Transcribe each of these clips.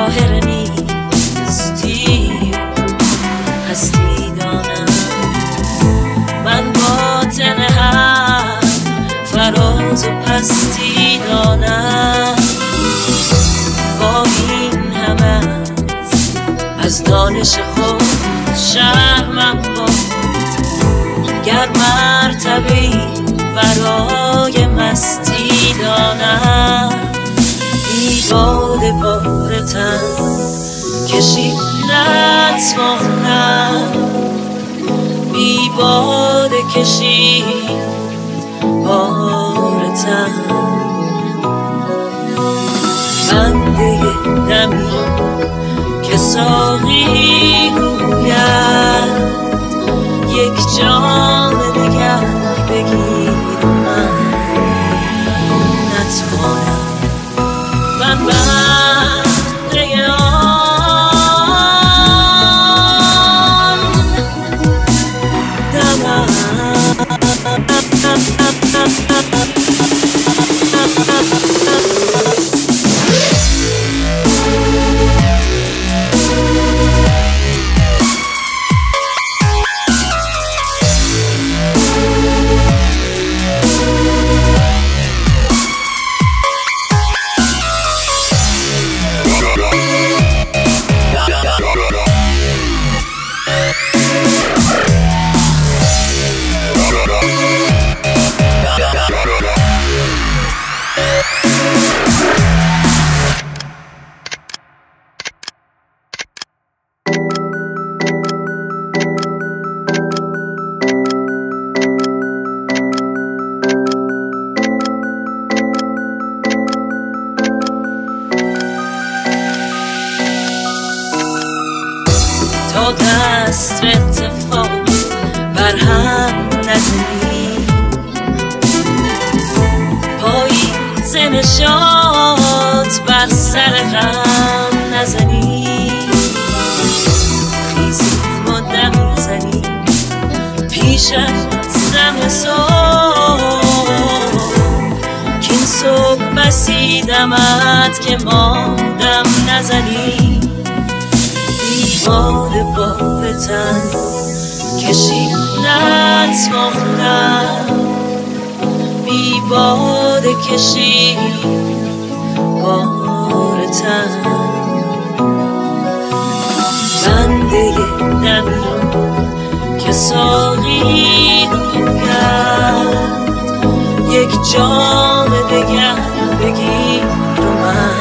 ظاهر نیستی هستی دانم. من باطن هم فراز و پستی دانم. با این همه از دانش خود شرمم بود. گر مرتبه‌ای برای مستی دانم. بی باد بار تن کشید نتوانم. بی باد کشید بار تن. بنده دمی که ساقی گوید یک جام دگر بگیر من نتوانم. من بنده آن دمم. تا دست اتفاق بر هم نزنی. پاییز نشاط بر سر غم نزنی. خیزی ما دم زنی پیش از دم صبح. کین صبح بسی دمت که ما دم نزنی. باد بار تن کشید نتوانم. بی باد کشید بار تن. بنده دمی که ساقی گوید یک جام دگر بگیر من.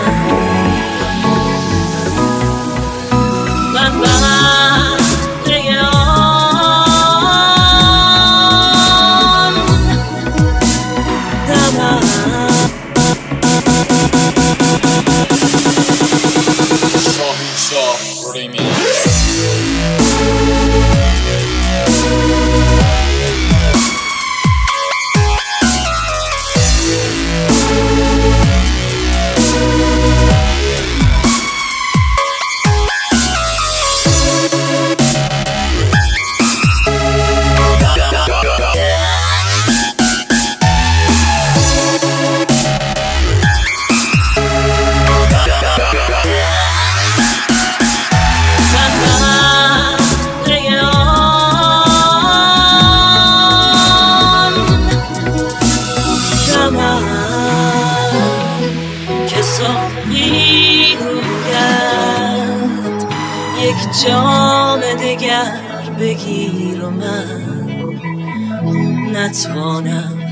یک جام دگر بگیر و من نتوانم.